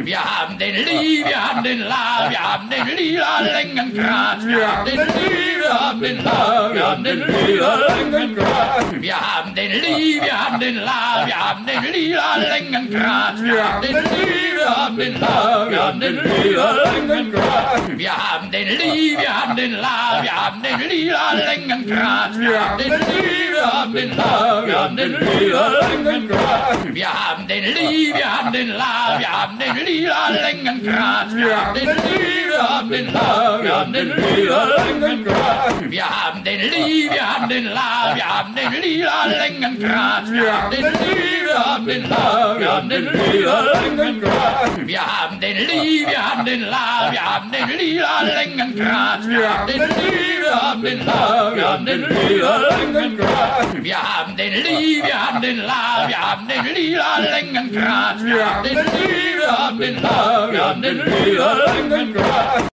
Wir haben den Li, wir haben den La, wir haben den lila Längengrat. Wir haben den Li, wir haben den La, wir haben den lila Längengrat. Wir haben den Li, wir haben den La, wir haben den lila Längengrat. Wir haben den Li, wir haben den La, wir haben den lila Längengrat. Wir haben den Li, wir haben den La, wir haben den lila Längengrat. Wir haben den Li, wir haben den La, wir haben den lila Längengrat. Wir haben den Li, wir haben den La, wir haben den lila Längengrad. Wir haben den Li, wir haben den La, wir haben den lila Längengrad. Wir haben den Li, wir haben den La, wir haben den lila Längengrad. Wir haben den Li, wir haben den La, wir haben den lila Längengrad. Wir haben den Li, wir haben den La, wir haben den lila Längengrad. Wir haben den Li, wir haben den La, wir haben den lila Längengrad. Wir haben den Li, wir haben den La, wir haben den lila Längengrad. Wir haben den Li, wir haben den La, wir haben den lila Längengrad.